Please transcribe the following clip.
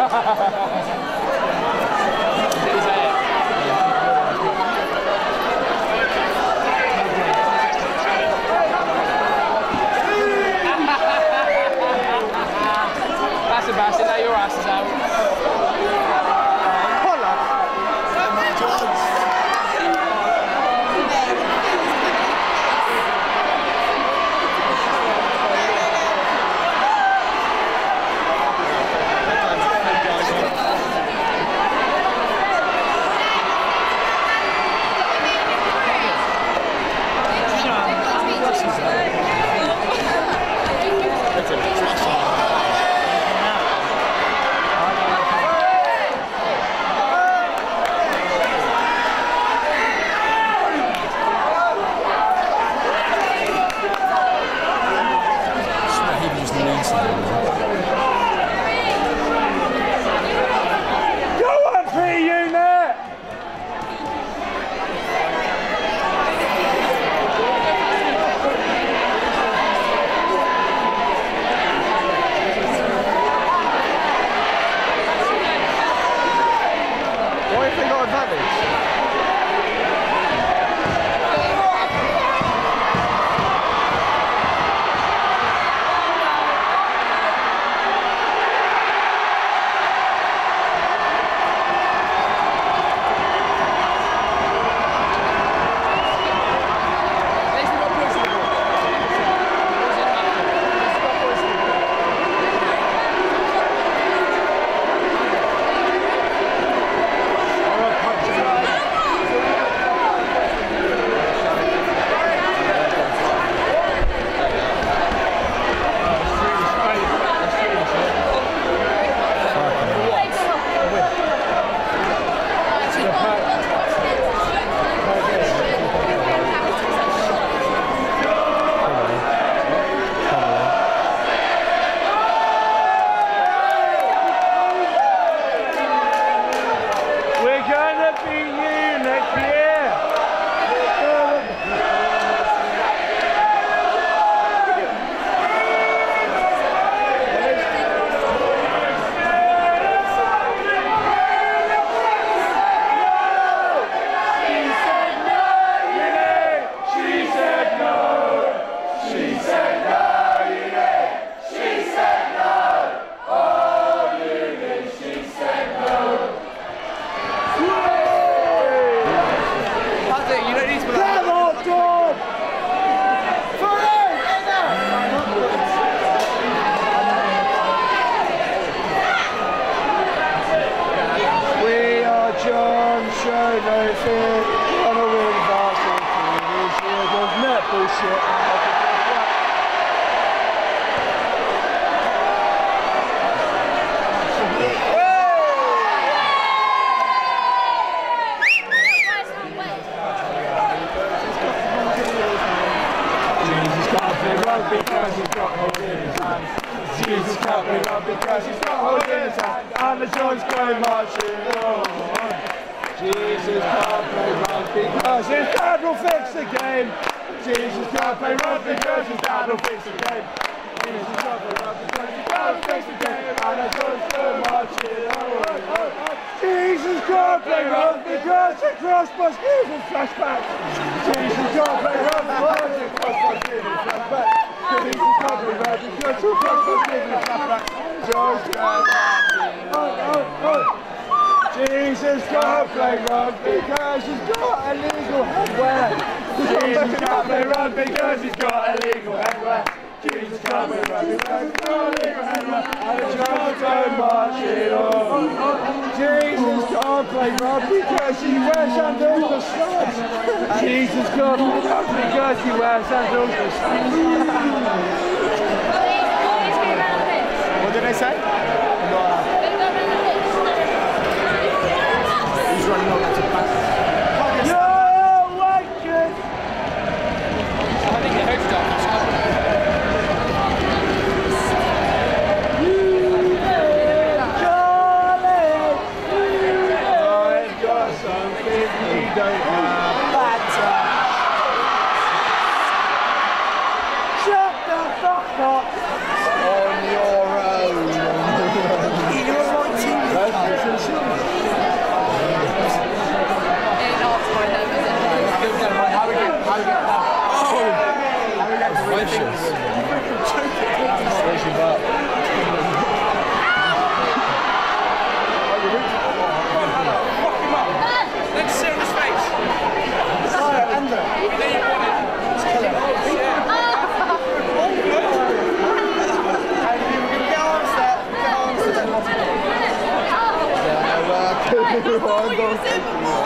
Sebastian, now your ass is out. Jesus can't be loved because he's got hold in his hand, and the John's going marching on. Jesus can't play rugby because his dad will fix the game. Jesus can't play rugby because his dad will fix the game. Jesus can't play rugby because his dad will fix the game, and the John's going marching on. Jesus can't play rugby because the crossbars give him flashbacks. Jesus can't play rugby because the crossbars give him flashbacks. Jesus can't play rugby because the crossbars give him flashbacks. John's going marching. Jesus can't play rugby because he's got illegal headwear. Jesus can't play rugby because he's got illegal headwear. Jesus can't play rugby because he's got illegal headwear. And the John's going marching on. Jesus can't play rugby because he wears sandals for studs. Jesus can't play rugby because he wears sandals for studs. What did I say? He's running over to pass. No, Watkins! I think the host got don't have batter. Shut the fuck up on your own. rewind what you were saying before.